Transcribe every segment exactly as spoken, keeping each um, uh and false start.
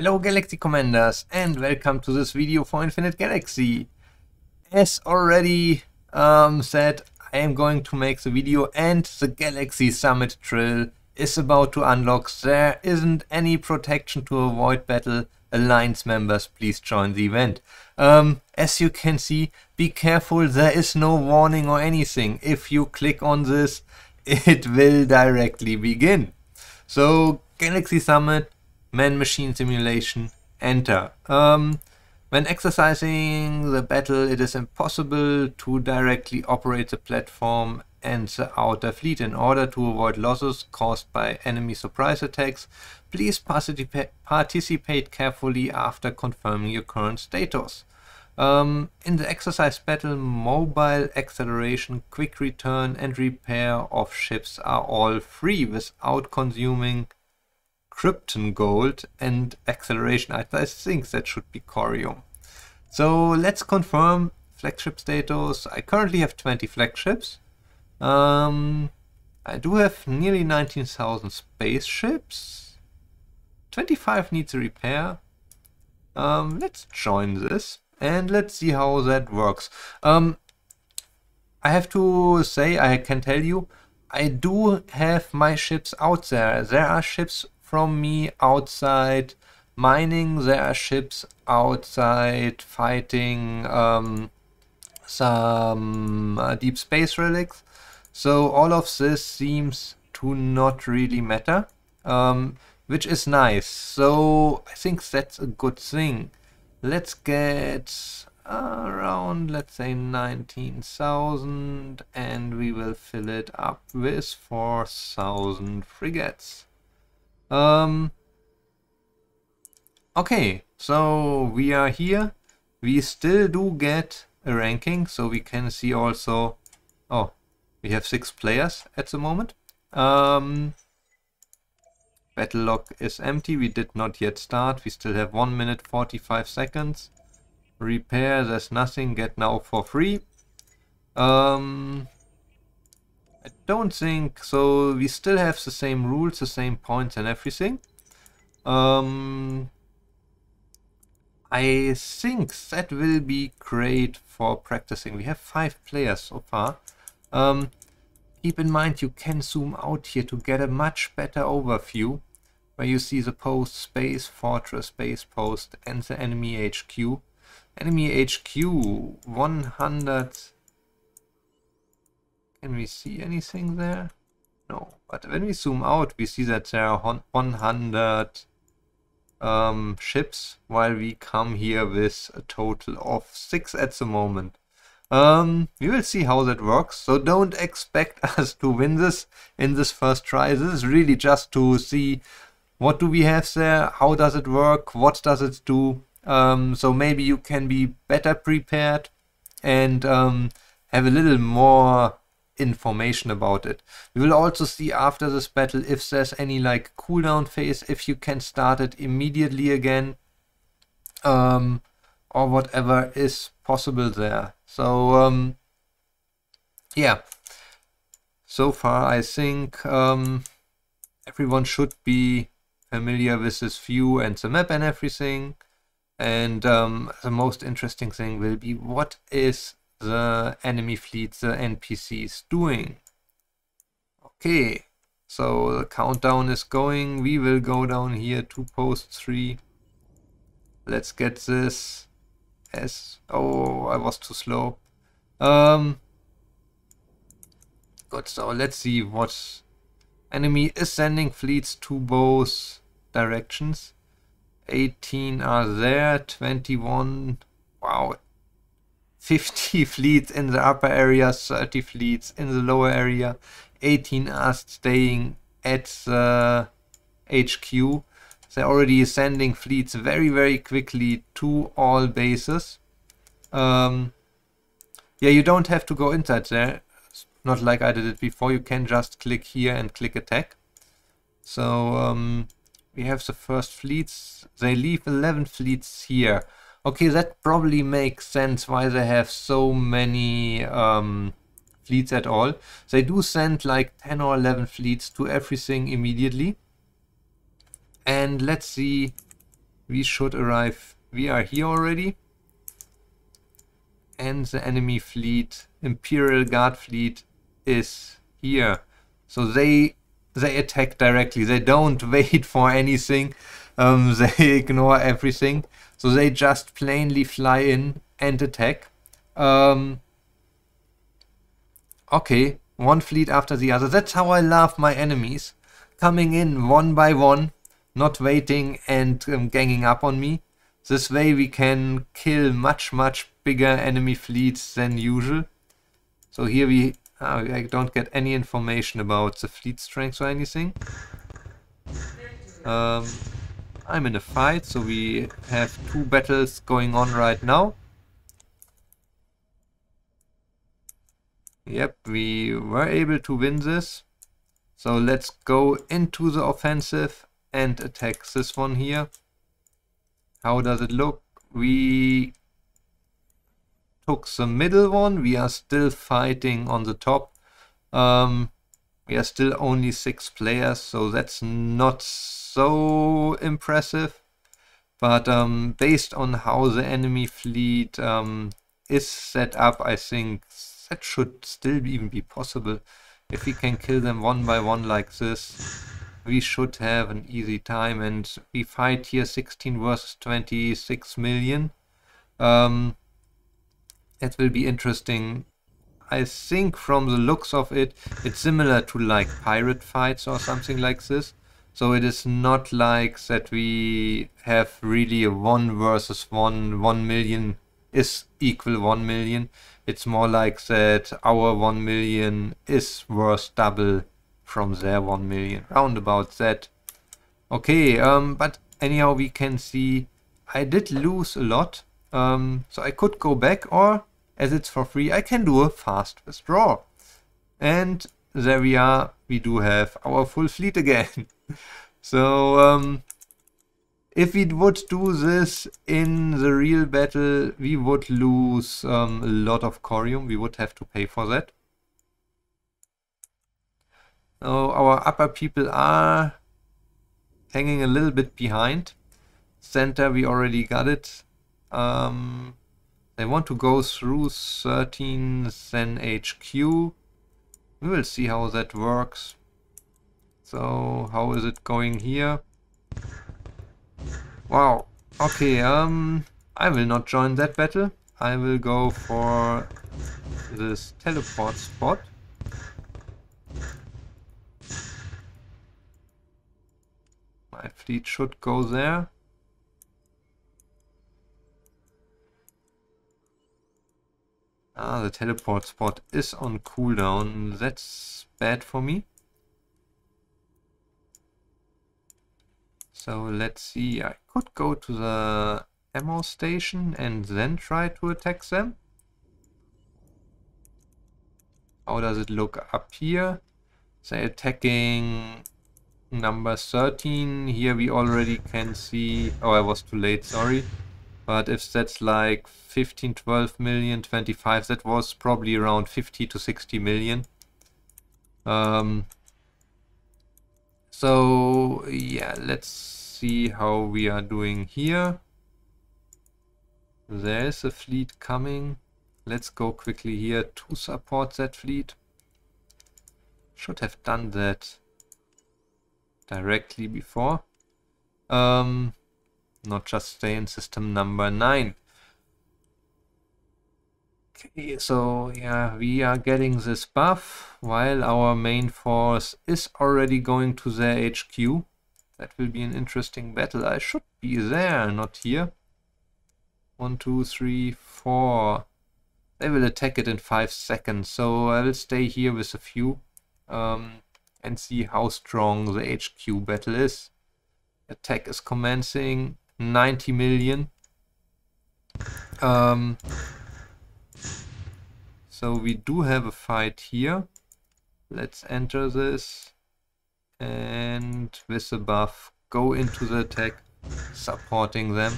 Hello Galaxy Commanders and welcome to this video for Infinite Galaxy. As already um, said, I am going to make the video and the Galaxy Summit drill is about to unlock. There isn't any protection to avoid battle. Alliance members, please join the event. Um, as you can see, be careful, there is no warning or anything. If you click on this, it will directly begin. So Galaxy Summit, Man-Machine Simulation, enter. Um, when exercising the battle, it is impossible to directly operate the platform and the outer fleet. In order to avoid losses caused by enemy surprise attacks, please participa participate carefully after confirming your current status. Um, in the exercise battle, mobile acceleration, quick return and repair of ships are all free without consuming Krypton Gold and acceleration. I, I think that should be Corium. So let's confirm flagship status. I currently have twenty flagships. Um, I do have nearly nineteen thousand spaceships. twenty-five needs a repair. Um, let's join this and let's see how that works. Um, I have to say, I can tell you, I do have my ships out there. There are ships from me outside mining, there are ships outside fighting um, some uh, deep space relics. So all of this seems to not really matter, um, which is nice. So I think that's a good thing. Let's get around, let's say, nineteen thousand and we will fill it up with four thousand frigates. Um, okay, so we are here. We still do get a ranking, so we can see also, oh, we have six players at the moment. Um, battle log is empty, we did not yet start, we still have one minute forty-five seconds. Repair, there's nothing, get now for free. Um, I don't think so. We still have the same rules, the same points and everything. Um, I think that will be great for practicing. We have five players so far. Um, keep in mind you can zoom out here to get a much better overview where you see the post, space, fortress, base post and the enemy H Q. Enemy H Q one hundred. Can we see anything there? No, but when we zoom out, we see that there are one hundred um, ships, while we come here with a total of six at the moment. Um, we will see how that works, so don't expect us to win this in this first try. This is really just to see what do we have there, how does it work, what does it do. Um, so maybe you can be better prepared and um, have a little more information about it. We will also see after this battle if there's any like cooldown phase, if you can start it immediately again, um, or whatever is possible there. So um, yeah, so far I think um, everyone should be familiar with this view and the map and everything. And um, the most interesting thing will be what is the enemy fleet, the N P Cs, doing. Okay, so the countdown is going. We will go down here to post three. Let's get this as... oh, I was too slow. Um, good, so let's see what enemy is sending fleets to both directions. eighteen are there, twenty-one, wow, fifty fleets in the upper area, thirty fleets in the lower area, eighteen are staying at the H Q. They're already sending fleets very, very quickly to all bases. Um, yeah, you don't have to go inside there, it's not like I did it before, you can just click here and click attack. So, um, we have the first fleets. They leave eleven fleets here. Okay, that probably makes sense why they have so many um, fleets at all. They do send like ten or eleven fleets to everything immediately. And let's see we should arrive. We are here already. And the enemy fleet, Imperial Guard fleet, is here. So they they attack directly. They don't wait for anything. Um, they ignore everything. So they just plainly fly in and attack. Um, okay, one fleet after the other. That's how I love my enemies. Coming in one by one, not waiting and um, ganging up on me. This way we can kill much, much bigger enemy fleets than usual. So here we... Uh, I don't get any information about the fleet strength or anything. Um, I'm in a fight, so we have two battles going on right now. Yep, we were able to win this. So let's go into the offensive and attack this one here. How does it look? We took the middle one. We are still fighting on the top. Um, we are still only six players, so that's not so impressive. But um, based on how the enemy fleet um, is set up, I think that should still even be possible. If we can kill them one by one like this, we should have an easy time. And we fight here sixteen versus twenty-six million. Um, it will be interesting. I think from the looks of it, it's similar to like pirate fights or something like this. So it is not like that we have really a one versus one, one million is equal one million. It's more like that our one million is worth double from their one million, round about that. Okay, um, but anyhow we can see I did lose a lot, um, so I could go back, or as it's for free I can do a fast withdraw. And there we are, we do have our full fleet again. So um, if we would do this in the real battle, we would lose um, a lot of corium. We would have to pay for that. So our upper people are hanging a little bit behind. Center, we already got it. Um, they want to go through thirteen Zen H Q. We will see how that works. So how is it going here? Wow. Okay, um, I will not join that battle. I will go for this teleport spot. My fleet should go there. Ah, the teleport spot is on cooldown. That's bad for me. So let's see, I could go to the ammo station and then try to attack them. How does it look up here? They're attacking number thirteen. Here we already can see... Oh, I was too late, sorry. But if that's like fifteen, twelve million, twenty-five, that was probably around fifty to sixty million. Um, so, yeah, let's see how we are doing here. There's a fleet coming. Let's go quickly here to support that fleet. Should have done that directly before. Um, not just stay in system number nine. Okay, so yeah, we are getting this buff while our main force is already going to their H Q. That will be an interesting battle. I should be there, not here. One, two, three, four. They will attack it in five seconds, so I will stay here with a few um, and see how strong the H Q battle is. Attack is commencing. ninety million. Um, so we do have a fight here. Let's enter this and with the buff go into the attack, supporting them.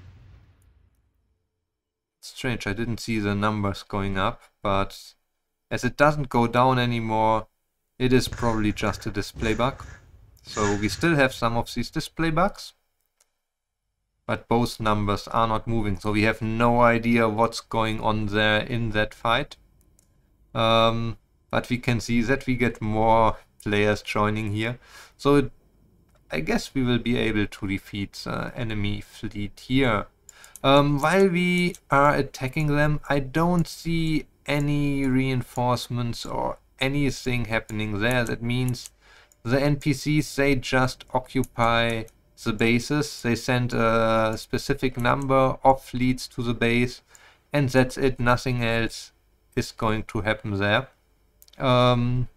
Strange, I didn't see the numbers going up, but as it doesn't go down anymore, it is probably just a display bug. So we still have some of these display bugs. but both numbers are not moving, so we have no idea what's going on there in that fight. Um, but we can see that we get more players joining here, so it, I guess we will be able to defeat the enemy fleet here. Um, while we are attacking them, I don't see any reinforcements or anything happening there. That means the N P Cs, they just occupy the bases. They send a specific number of fleets to the base, and that's it. Nothing else is going to happen there. Um,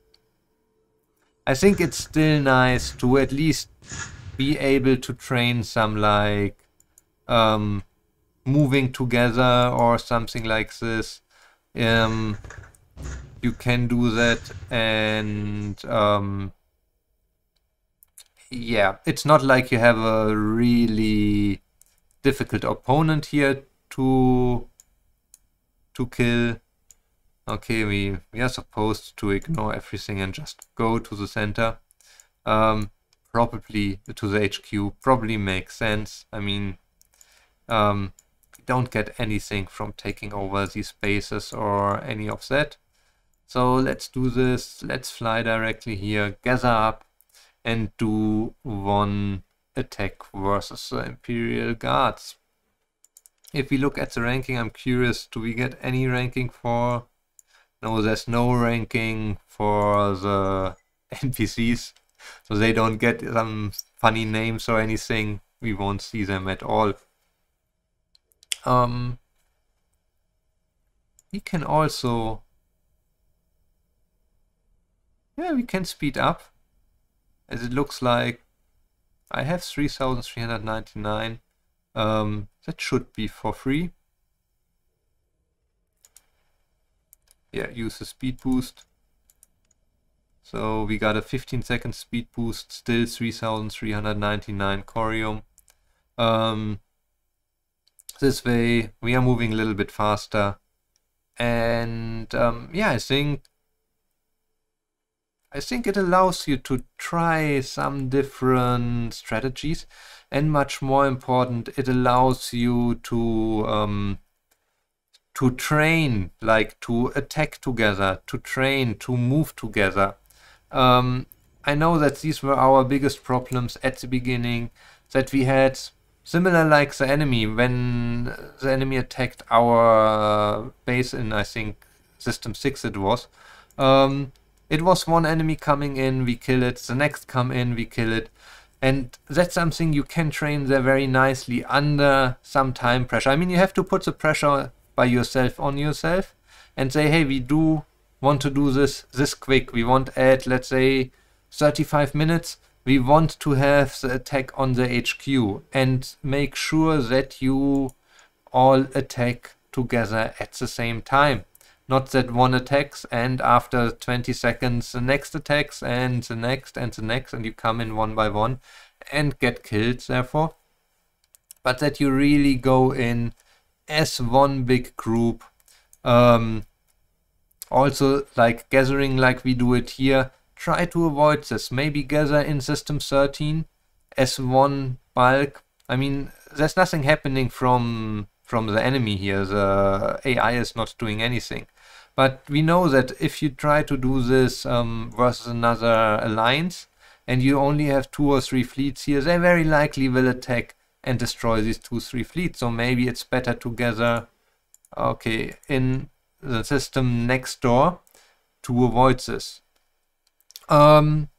I think it's still nice to at least be able to train some like um, moving together or something like this. Um, you can do that, and um, yeah, it's not like you have a really difficult opponent here to to kill. Okay, we, we are supposed to ignore everything and just go to the center. Um, probably to the H Q, probably makes sense. I mean, um, we don't get anything from taking over these bases or any of that. So let's do this, let's fly directly here, gather up, and do one attack versus the Imperial Guards. If we look at the ranking, I'm curious, do we get any ranking for... No, there's no ranking for the N P Cs, so they don't get some funny names or anything. We won't see them at all. Um, we can also... Yeah, we can speed up, as it looks like I have three thousand three hundred ninety-nine. Um, that should be for free. Yeah, use the speed boost. So we got a fifteen second speed boost, still three thousand three hundred ninety-nine corium. Um, this way we are moving a little bit faster. And um, yeah, I think I think it allows you to try some different strategies, and much more important, it allows you to um, to train, like to attack together, to train, to move together. Um, I know that these were our biggest problems at the beginning, that we had similar like the enemy, when the enemy attacked our base in, I think, System six it was. Um, it was one enemy coming in, we kill it, the next come in, we kill it. And that's something you can train there very nicely under some time pressure. I mean, you have to put the pressure by yourself on yourself and say, hey, we do want to do this this quick. We want at, let's say, thirty-five minutes. We want to have the attack on the H Q, and make sure that you all attack together at the same time. Not that one attacks and after twenty seconds the next attacks and the next and the next, and you come in one by one and get killed therefore. But that you really go in as one big group. Um, also, like gathering like we do it here, try to avoid this. Maybe gather in System thirteen as one bulk. I mean, there's nothing happening from from the enemy here. The A I is not doing anything. But we know that if you try to do this um, versus another alliance, and you only have two or three fleets here, they very likely will attack and destroy these two, three fleets. So maybe it's better to gather, okay, in the system next door to avoid this. Um,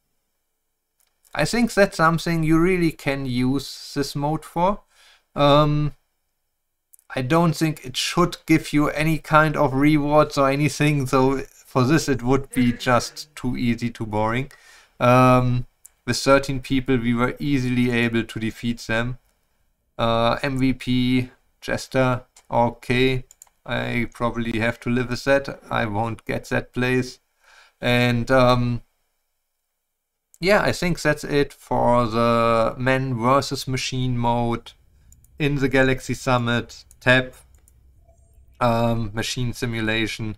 I think that's something you really can use this mode for. Um, I don't think it should give you any kind of rewards or anything, so for this it would be just too easy, too boring. Um, with thirteen people we were easily able to defeat them. Uh, M V P, Jester, okay, I probably have to live with that. I won't get that place. And um, yeah, I think that's it for the man versus machine mode in the Galaxy Summit. Tab, um, machine simulation.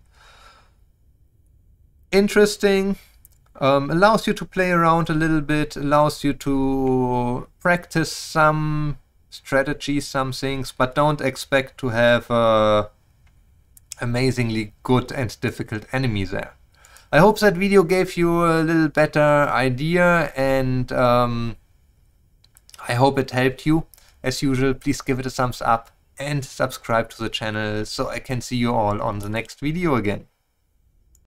Interesting, um, allows you to play around a little bit, allows you to practice some strategy, some things, but don't expect to have uh, amazingly good and difficult enemy there. I hope that video gave you a little better idea, and um, I hope it helped you. As usual, please give it a thumbs up and subscribe to the channel so I can see you all on the next video again.